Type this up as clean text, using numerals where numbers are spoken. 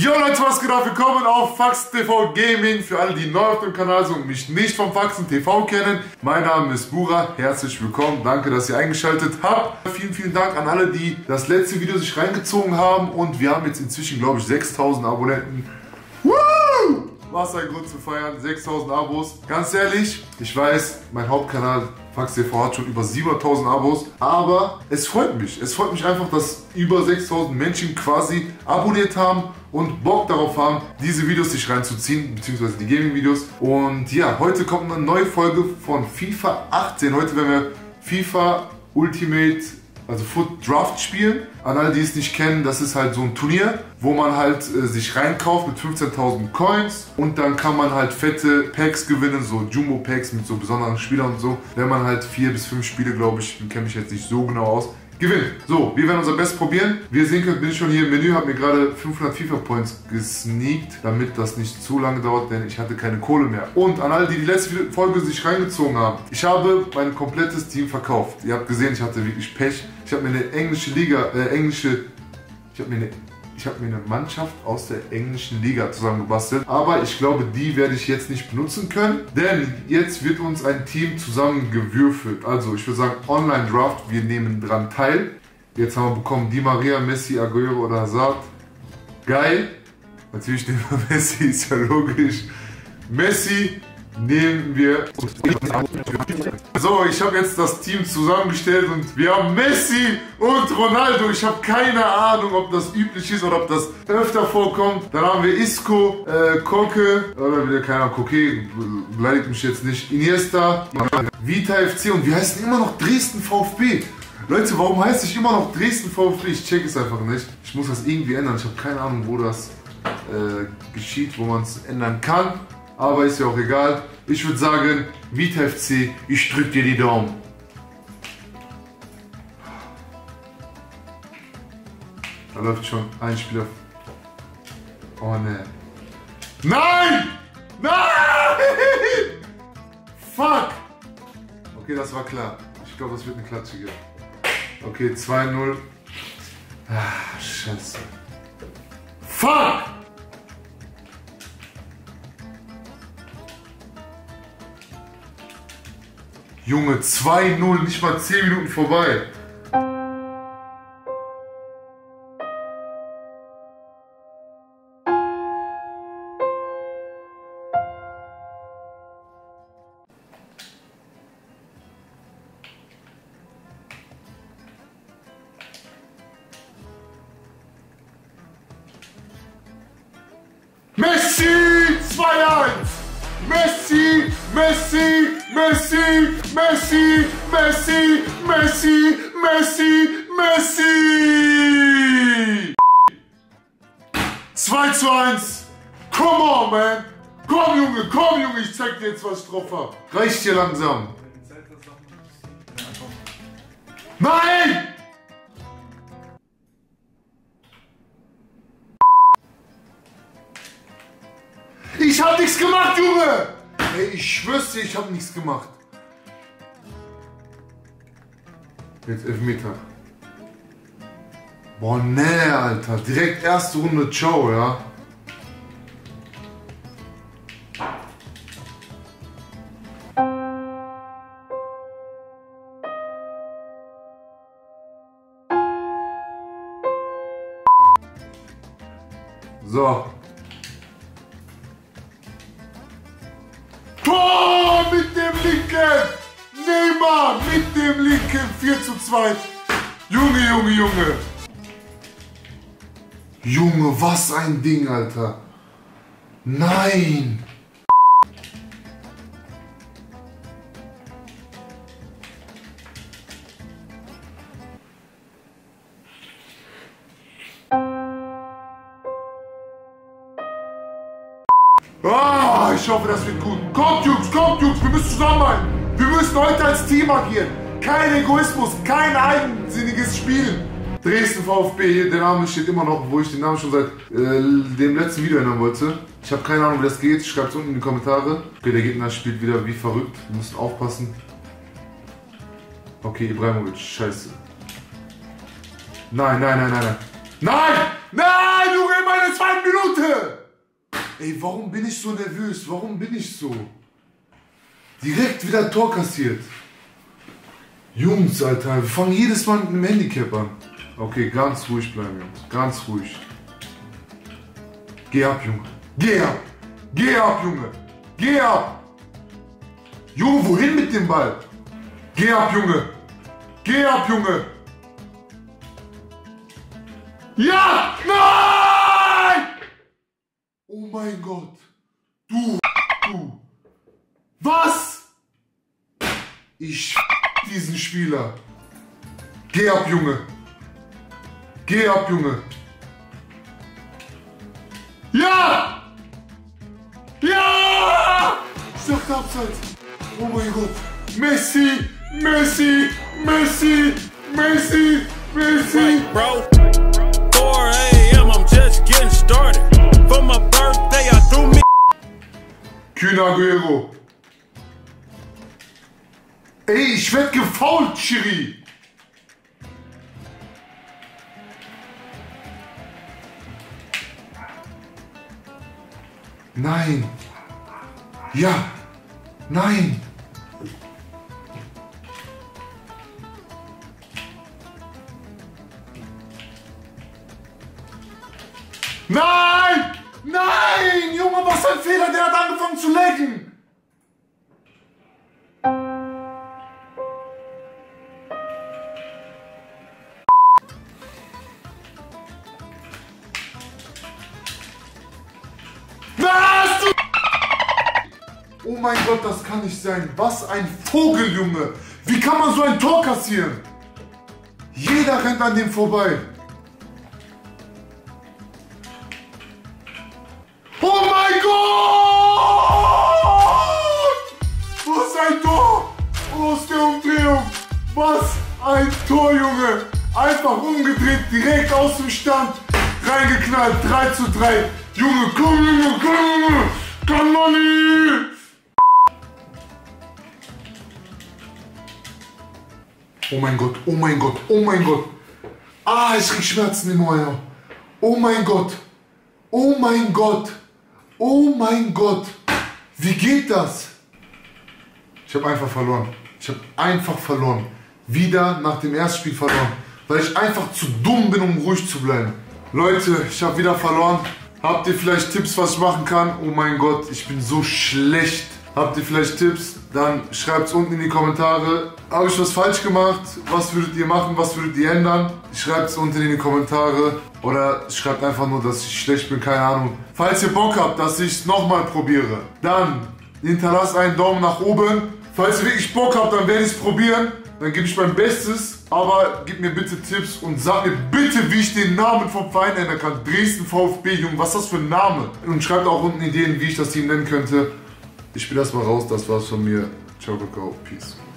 Yo Leute, was geht ab? Willkommen auf Faxen TV Gaming. Für alle, die neu auf dem Kanal sind und mich nicht vom Faxen TV kennen. Mein Name ist Bura, herzlich willkommen. Danke, dass ihr eingeschaltet habt. Vielen Dank an alle, die das letzte Video sich reingezogen haben. Und wir haben jetzt inzwischen, glaube ich, 6000 Abonnenten. Woo! Was ein Grund zu feiern, 6000 Abos. Ganz ehrlich, ich weiß, mein Hauptkanal Faxen TV hat schon über 700.000 Abos, aber es freut mich. Es freut mich einfach, dass über 6000 Menschen quasi abonniert haben und Bock darauf haben, diese Videos sich reinzuziehen, beziehungsweise die Gaming-Videos. Und ja, heute kommt eine neue Folge von FIFA 18. Heute werden wir FIFA Ultimate, also Foot Draft spielen. An alle, die es nicht kennen, das ist halt so ein Turnier, wo man halt sich reinkauft mit 15.000 Coins und dann kann man halt fette Packs gewinnen, so Jumbo Packs mit so besonderen Spielern und so. Wenn man halt 4 bis 5 Spiele, glaube ich, kenne mich jetzt nicht so genau aus, gewinnt. So, wir werden unser Bestes probieren. Wie ihr sehen könnt, bin ich schon hier im Menü, habe mir gerade 500 FIFA Points gesneakt, damit das nicht zu lange dauert, denn ich hatte keine Kohle mehr. Und an alle, die die letzte Folge sich reingezogen haben, ich habe mein komplettes Team verkauft. Ihr habt gesehen, ich hatte wirklich Pech. Ich habe mir eine englische Liga, ich habe mir eine Mannschaft aus der englischen Liga zusammengebastelt, aber ich glaube, die werde ich jetzt nicht benutzen können, denn jetzt wird uns ein Team zusammengewürfelt. Also ich würde sagen Online-Draft, wir nehmen dran teil. Jetzt haben wir bekommen Di Maria, Messi, Aguero oder Hazard. Geil. Natürlich nehmen wir Messi, ist ja logisch. Messi nehmen wir. So, ich habe jetzt das Team zusammengestellt und wir haben Messi und Ronaldo. Ich habe keine Ahnung, ob das üblich ist oder ob das öfter vorkommt. Dann haben wir Isco, Koke, oder wieder keine Ahnung, Koke, beleidigt mich jetzt nicht. Iniesta, Vita FC und wir heißen immer noch Dresden VfB. Leute, warum heißt ich immer noch Dresden VfB? Ich check es einfach nicht. Ich muss das irgendwie ändern. Ich habe keine Ahnung, wo das geschieht, wo man es ändern kann. Aber ist ja auch egal. Ich würde sagen, Vita FC, ich drück dir die Daumen. Da läuft schon ein Spieler. Oh ne. Nein! Nein! Fuck! Okay, das war klar. Ich glaube, das wird eine Klatsche geben. Okay, 2-0. Ah, scheiße. Fuck! Junge, 2-0, nicht mal 10 Minuten vorbei. Messi 2-1! Messi, Messi, Messi, Messi, Messi, Messi, Messi, Messi! 2-1! Come on, man! Komm, Junge, ich zeig dir jetzt, was ich drauf hab. Reicht hier langsam. Nein! Ich hab nichts gemacht, Junge! Ey, ich schwör's dir, ich hab nichts gemacht. Jetzt Elfmeter. Boah, nee, Alter. Direkt erste Runde, ciao, ja. So. Tor mit dem linken! Neymar mit dem linken 4:2. Junge. Junge, was ein Ding, Alter. Nein! Ah, ich hoffe, das wird gut. Kommt, Jungs, wir müssen zusammenhalten. Wir müssen heute als Team agieren. Kein Egoismus, kein eigensinniges Spielen. Dresden VfB, der Name steht immer noch, wo ich den Namen schon seit dem letzten Video ändern wollte. Ich habe keine Ahnung, wie das geht. Schreibt es unten in die Kommentare. Okay, der Gegner spielt wieder wie verrückt. Wir müssen aufpassen. Okay, Ibrahimovic, scheiße. Nein! Nein, Junge, in meiner zweiten Minute! Ey, warum bin ich so nervös? Warum bin ich so? Direkt wieder ein Tor kassiert. Jungs, Alter, wir fangen jedes Mal mit einem Handicap an. Okay, ganz ruhig bleiben, Jungs. Ganz ruhig. Geh ab, Junge. Geh ab. Geh ab, Junge. Geh ab. Junge, wohin mit dem Ball? Geh ab, Junge. Geh ab, Junge. Ja! Nein! Oh mein Gott. Du. Was? Ich diesen Spieler. Geh ab, Junge. Geh ab, Junge. Ja! Ja! Ich dachte abseits. Oh mein Gott. Messi! Messi! Messi! Messi! Messi! Bro, 4 a.m. I'm just getting started. For my birthday, I threw me. Kun Aguero. Ey, ich werd gefoult, Schiri. Nein. Ja. Nein. Nein! Nein! Junge, was für ein Fehler, der hat angefangen zu lecken! Was? Oh mein Gott, das kann nicht sein. Was ein Vogel, Junge! Wie kann man so ein Tor kassieren? Jeder rennt an dem vorbei. Oh mein Gott! Was ein Tor! Aus der Umdrehung! Was ein Tor, Junge! Einfach umgedreht, direkt aus dem Stand, reingeknallt, 3:3. Junge, komm, Junge, komm, Junge! Komm, Manni! Oh mein Gott, oh mein Gott, oh mein Gott! Ah, ich krieg Schmerzen im Ohr. Oh mein Gott! Oh mein Gott! Oh mein Gott! Wie geht das? Ich habe einfach verloren. Ich habe einfach verloren. Wieder nach dem ersten Spiel verloren. Weil ich einfach zu dumm bin, um ruhig zu bleiben. Leute, ich habe wieder verloren. Habt ihr vielleicht Tipps, was ich machen kann? Oh mein Gott, ich bin so schlecht. Habt ihr vielleicht Tipps? Dann schreibt es unten in die Kommentare. Habe ich was falsch gemacht? Was würdet ihr machen? Was würdet ihr ändern? Schreibt es unten in die Kommentare. Oder schreibt einfach nur, dass ich schlecht bin, keine Ahnung. Falls ihr Bock habt, dass ich es nochmal probiere, dann hinterlasst einen Daumen nach oben. Falls ihr wirklich Bock habt, dann werde ich es probieren. Dann gebe ich mein Bestes. Aber gebt mir bitte Tipps und sagt mir bitte, wie ich den Namen vom Verein ändern kann. Dresden VfB, Junge, was ist das für ein Name? Und schreibt auch unten Ideen, wie ich das Team nennen könnte. Ich bin erstmal raus, das war's von mir. Ciao, Kakao, Peace.